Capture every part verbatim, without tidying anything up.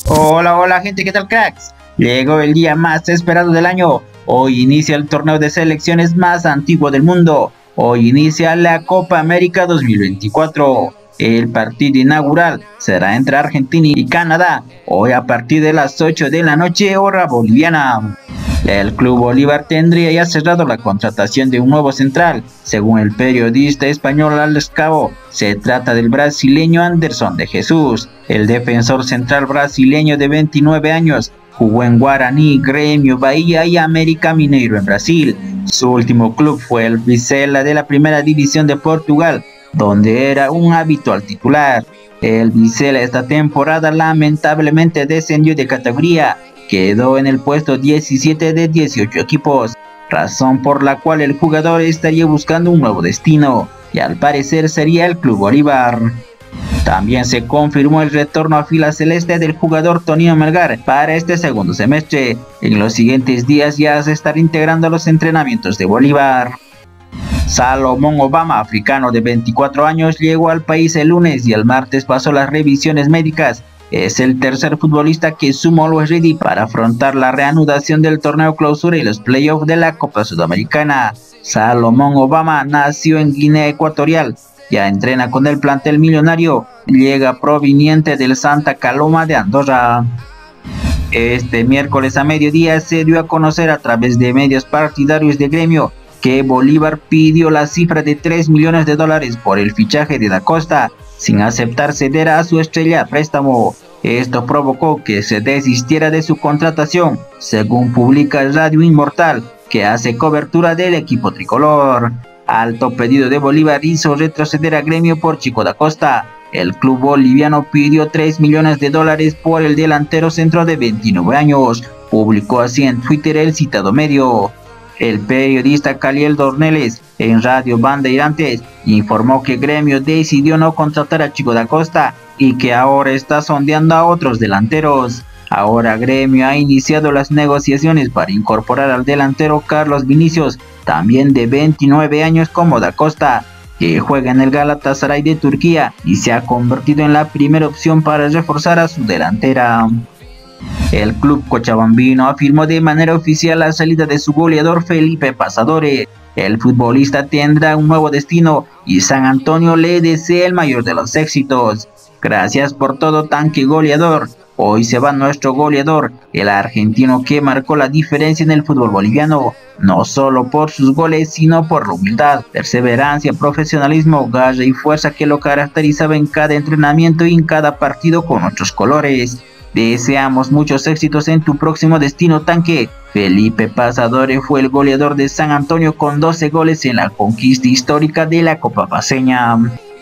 Hola, hola gente, ¿qué tal cracks? Llegó el día más esperado del año. Hoy inicia el torneo de selecciones más antiguo del mundo. Hoy inicia la Copa América dos mil veinticuatro. El partido inaugural será entre Argentina y Canadá, hoy a partir de las ocho de la noche hora boliviana. El Club Bolívar tendría ya cerrado la contratación de un nuevo central. Según el periodista español Alex Cabo, se trata del brasileño Anderson de Jesús. El defensor central brasileño de veintinueve años jugó en Guaraní, Grêmio, Bahía y América Mineiro en Brasil. Su último club fue el Vizela de la Primera División de Portugal, donde era un habitual titular. El Vizela esta temporada lamentablemente descendió de categoría. Quedó en el puesto diecisiete de dieciocho equipos, razón por la cual el jugador estaría buscando un nuevo destino, y al parecer sería el Club Bolívar. También se confirmó el retorno a fila celeste del jugador Tonino Melgar para este segundo semestre. En los siguientes días ya se estará integrando a los entrenamientos de Bolívar. Salomón Obama, africano de veinticuatro años, llegó al país el lunes y el martes pasó las revisiones médicas. Es el tercer futbolista que sumó los ready para afrontar la reanudación del torneo clausura y los playoffs de la Copa Sudamericana. Salomón Obama nació en Guinea Ecuatorial, ya entrena con el plantel millonario, llega proveniente del Santa Coloma de Andorra. Este miércoles a mediodía se dio a conocer a través de medios partidarios de Gremio que Bolívar pidió la cifra de tres millones de dólares por el fichaje de Da Costa, sin aceptar ceder a su estrella a préstamo. Esto provocó que se desistiera de su contratación, según publica Radio Inmortal, que hace cobertura del equipo tricolor. Alto pedido de Bolívar hizo retroceder a Gremio por Chico Da Costa. El club boliviano pidió tres millones de dólares por el delantero centro de veintinueve años, publicó así en Twitter el citado medio. El periodista Caliel Dorneles, en Radio Bandeirantes, informó que Gremio decidió no contratar a Chico Da Costa y que ahora está sondeando a otros delanteros. Ahora Gremio ha iniciado las negociaciones para incorporar al delantero Carlos Vinicius, también de veintinueve años como Da Costa, que juega en el Galatasaray de Turquía y se ha convertido en la primera opción para reforzar a su delantera. El club cochabambino afirmó de manera oficial la salida de su goleador Felipe Pasadore. El futbolista tendrá un nuevo destino y San Antonio le desea el mayor de los éxitos. Gracias por todo, tanque goleador. Hoy se va nuestro goleador, el argentino que marcó la diferencia en el fútbol boliviano, no solo por sus goles, sino por la humildad, perseverancia, profesionalismo, garra y fuerza que lo caracterizaba en cada entrenamiento y en cada partido con otros colores. Deseamos muchos éxitos en tu próximo destino, tanque. Felipe Pasadore fue el goleador de San Antonio con doce goles en la conquista histórica de la Copa Paceña.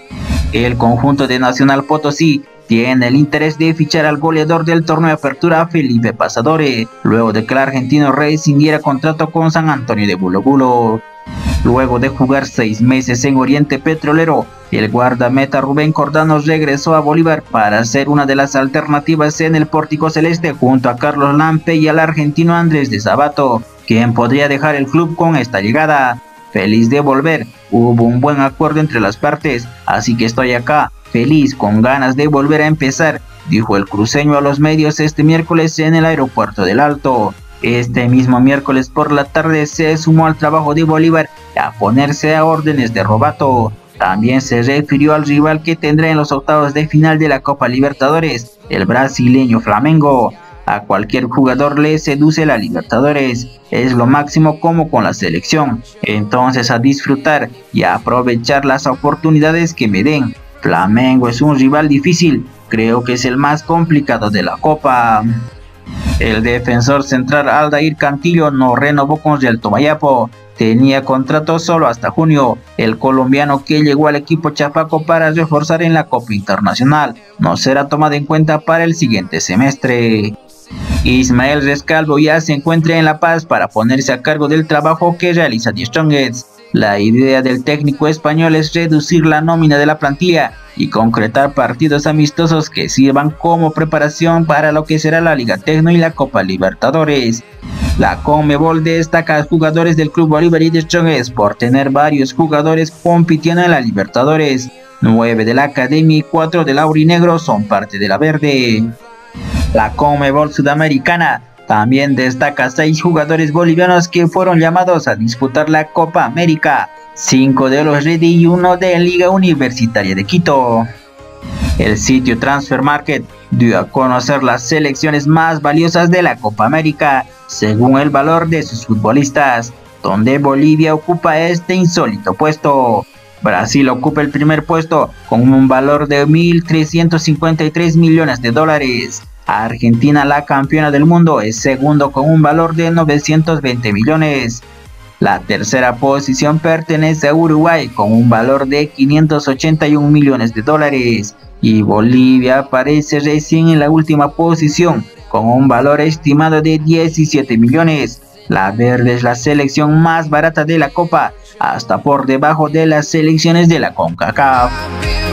El conjunto de Nacional Potosí tiene el interés de fichar al goleador del torneo de apertura Felipe Pasadore, luego de que el argentino rescindiera contrato con San Antonio de Bulo Bulo. Luego de jugar seis meses en Oriente Petrolero, el guardameta Rubén Cordano regresó a Bolívar para ser una de las alternativas en el pórtico celeste junto a Carlos Lampe y al argentino Andrés de Sabato, quien podría dejar el club con esta llegada. Feliz de volver, hubo un buen acuerdo entre las partes, así que estoy acá, feliz, con ganas de volver a empezar, dijo el cruceño a los medios este miércoles en el aeropuerto del Alto. Este mismo miércoles por la tarde se sumó al trabajo de Bolívar a ponerse a órdenes de Robato. También se refirió al rival que tendrá en los octavos de final de la Copa Libertadores, el brasileño Flamengo. A cualquier jugador le seduce la Libertadores, es lo máximo como con la selección, entonces a disfrutar y a aprovechar las oportunidades que me den. Flamengo es un rival difícil, creo que es el más complicado de la Copa. El defensor central Aldair Cantillo no renovó con Real Tomayapo, tenía contrato solo hasta junio. El colombiano que llegó al equipo chapaco para reforzar en la Copa Internacional no será tomado en cuenta para el siguiente semestre. Ismael Rescalvo ya se encuentra en La Paz para ponerse a cargo del trabajo que realiza The Strongest. La idea del técnico español es reducir la nómina de la plantilla y concretar partidos amistosos que sirvan como preparación para lo que será la Liga Tecno y la Copa Libertadores. La Conmebol destaca a jugadores del Club Bolívar y The Strongest por tener varios jugadores compitiendo en la Libertadores. Nueve de la Academia y cuatro del Aurinegro son parte de la Verde. La Conmebol Sudamericana también destaca seis jugadores bolivianos que fueron llamados a disputar la Copa América, cinco de los Ready y uno de Liga Universitaria de Quito. El sitio Transfer Market dio a conocer las selecciones más valiosas de la Copa América, según el valor de sus futbolistas, donde Bolivia ocupa este insólito puesto. Brasil ocupa el primer puesto con un valor de mil trescientos cincuenta y tres millones de dólares. Argentina, la campeona del mundo, es segundo con un valor de novecientos veinte millones. La tercera posición pertenece a Uruguay con un valor de quinientos ochenta y un millones de dólares. Y Bolivia aparece recién en la última posición con un valor estimado de diecisiete millones. La verde es la selección más barata de la Copa, hasta por debajo de las selecciones de la CONCACAF.